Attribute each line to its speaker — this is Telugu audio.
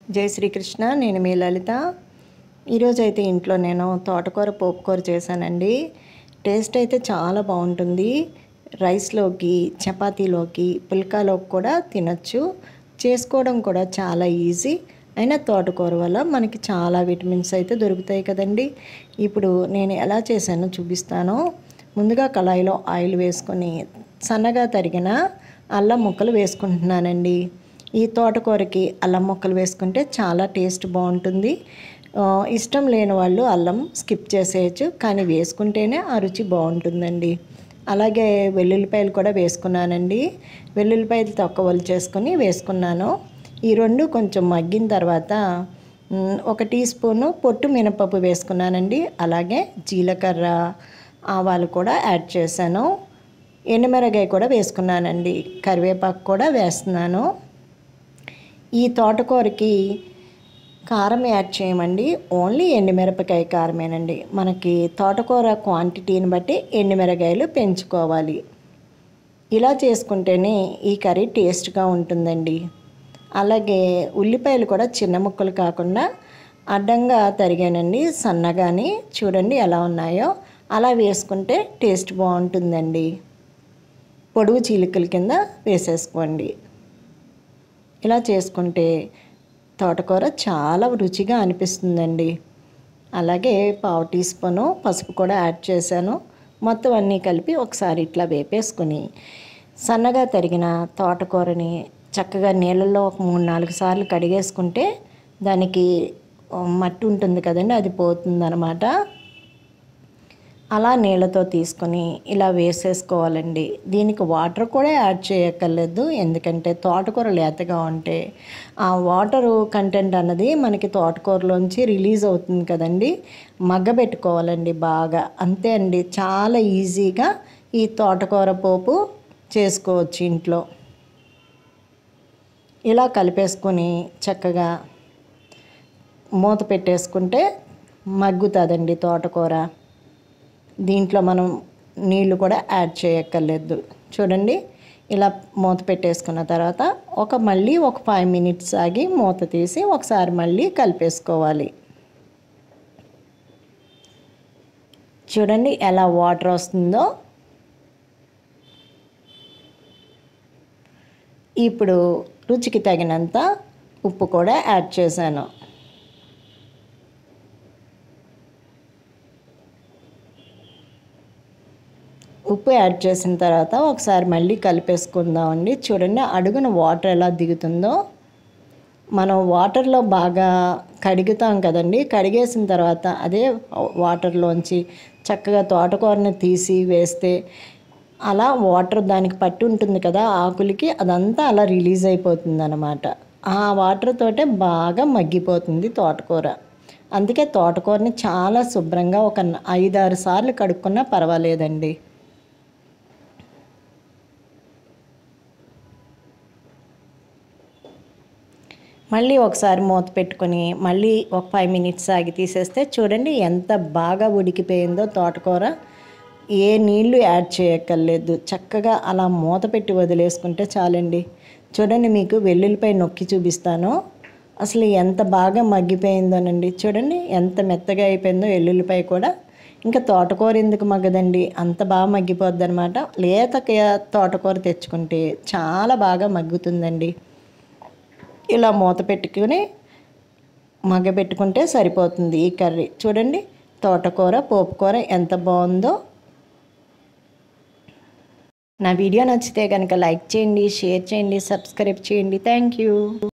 Speaker 1: జై శ్రీకృష్ణ. నేను మీ లలిత. ఈరోజు అయితే ఇంట్లో నేను తోటకూర పోపుకూర చేశానండి. టేస్ట్ అయితే చాలా బాగుంటుంది. రైస్లోకి, చపాతీలోకి, పుల్కాలోకి కూడా తినచ్చు. చేసుకోవడం కూడా చాలా ఈజీ. అయినా తోటకూర వల్ల మనకి చాలా విటమిన్స్ అయితే దొరుకుతాయి కదండి. ఇప్పుడు నేను ఎలా చేశానో చూపిస్తాను. ముందుగా కళాయిలో ఆయిల్ వేసుకొని సన్నగా తరిగిన అల్లం ముక్కలు వేసుకుంటున్నానండి. ఈ తోటకూరకి అల్లం ముక్కలు వేసుకుంటే చాలా టేస్ట్ బాగుంటుంది. ఇష్టం లేని వాళ్ళు అల్లం స్కిప్ చేసేయచ్చు, కానీ వేసుకుంటేనే ఆ రుచి బాగుంటుందండి. అలాగే వెల్లుల్లిపాయలు కూడా వేసుకున్నానండి. వెల్లుల్లిపాయలు తొక్క చేసుకొని వేసుకున్నాను. ఈ రెండు కొంచెం మగ్గిన తర్వాత 1 టీ స్పూను పొట్టు మినపప్పు వేసుకున్నానండి. అలాగే జీలకర్ర, ఆవాలు కూడా యాడ్ చేశాను. ఎండుమిరగాయ కూడా వేసుకున్నానండి. కరివేపాకు కూడా వేస్తున్నాను. ఈ తోటకూరకి కారం యాడ్ చేయమండి. ఓన్లీ ఎండుమిరపకాయ కారమేనండి. మనకి తోటకూర క్వాంటిటీని బట్టి ఎండుమిరగాయలు పెంచుకోవాలి. ఇలా చేసుకుంటేనే ఈ కర్రీ టేస్ట్గా ఉంటుందండి. అలాగే ఉల్లిపాయలు కూడా చిన్న ముక్కలు కాకుండా అడ్డంగా తరిగానండి, సన్నగాని. చూడండి ఎలా ఉన్నాయో. అలా వేసుకుంటే టేస్ట్ బాగుంటుందండి. పొడుగు చీలికల కింద వేసేసుకోండి. ఇలా చేసుకుంటే తోటకూర చాలా రుచిగా అనిపిస్తుందండి. అలాగే 1/2 టీ స్పూను పసుపు కూడా యాడ్ చేశాను. మొత్తం అన్నీ కలిపి ఒకసారి ఇట్లా వేపేసుకొని సన్నగా తరిగిన తోటకూరని చక్కగా నీళ్ళల్లో ఒక 3-4 సార్లు కడిగేసుకుంటే దానికి మట్టి ఉంటుంది కదండి, అది పోతుందన్నమాట. అలా నీళ్ళతో తీసుకొని ఇలా వేసేసుకోవాలండి. దీనికి వాటర్ కూడా యాడ్ చేయక్కర్లేదు. ఎందుకంటే తోటకూర లేతగా ఉంటే ఆ వాటరు కంటెంట్ అన్నది మనకి తోటకూరలోంచి రిలీజ్ అవుతుంది కదండి. మగ్గబెట్టుకోవాలండి బాగా. అంతే అండి. చాలా ఈజీగా ఈ తోటకూర పోపు చేసుకోవచ్చు ఇంట్లో. ఇలా కలిపేసుకొని చక్కగా మూత పెట్టేసుకుంటే మగ్గుతుందండి తోటకూర. దీంట్లో మనం నీళ్లు కూడా యాడ్ చేయక్కర్లేదు. చూడండి, ఇలా మూత పెట్టేసుకున్న తర్వాత మళ్ళీ ఒక 5 మినిట్స్ ఆగి మూత తీసి ఒకసారి మళ్ళీ కలిపేసుకోవాలి. చూడండి ఎలా వాటర్ వస్తుందో. ఇప్పుడు రుచికి తగినంత ఉప్పు కూడా యాడ్ చేశాను. ఉప్పు యాడ్ చేసిన తర్వాత ఒకసారి మళ్ళీ కలిపేసుకుందామండి. చూడండి అడుగున వాటర్ ఎలా దిగుతుందో. మనం వాటర్లో బాగా కడుగుతాం కదండి. కడిగేసిన తర్వాత అదే వాటర్లోంచి చక్కగా తోటకూరని తీసి వేస్తే అలా వాటర్ దానికి పట్టి ఉంటుంది కదా ఆకులకి, అదంతా అలా రిలీజ్ అయిపోతుంది అన్నమాట. ఆ వాటర్ తోటే బాగా మగ్గిపోతుంది తోటకూర. అందుకే తోటకూరని చాలా శుభ్రంగా ఒక 5-6 సార్లు కడుక్కున్నా పర్వాలేదండి. మళ్ళీ ఒకసారి మూత పెట్టుకొని మళ్ళీ ఒక 5 మినిట్స్ ఆగి తీసేస్తే చూడండి ఎంత బాగా ఉడికిపోయిందో తోటకూర. ఏ నీళ్లు యాడ్ చేయక్కర్లేదు. చక్కగా అలా మూత పెట్టి వదిలేసుకుంటే చాలండి. చూడండి, మీకు వెల్లుల్లిపై నొక్కి చూపిస్తాను. అసలు ఎంత బాగా మగ్గిపోయిందోనండి. చూడండి ఎంత మెత్తగా అయిపోయిందో వెల్లుల్లిపై కూడా. ఇంకా తోటకూర ఎందుకు మగ్గదండి, అంత బాగా మగ్గిపోద్ది అనమాట. లేత తోటకూర తెచ్చుకుంటే చాలా బాగా మగ్గుతుందండి. ఇలా మూత పెట్టుకుని మగ్గబెట్టుకుంటే సరిపోతుంది ఈ కర్రీ. చూడండి తోటకూర పోపుకూర ఎంత బాగుందో. నా వీడియో నచ్చితే కనుక లైక్ చేయండి, షేర్ చేయండి, సబ్స్క్రైబ్ చేయండి. Thank you.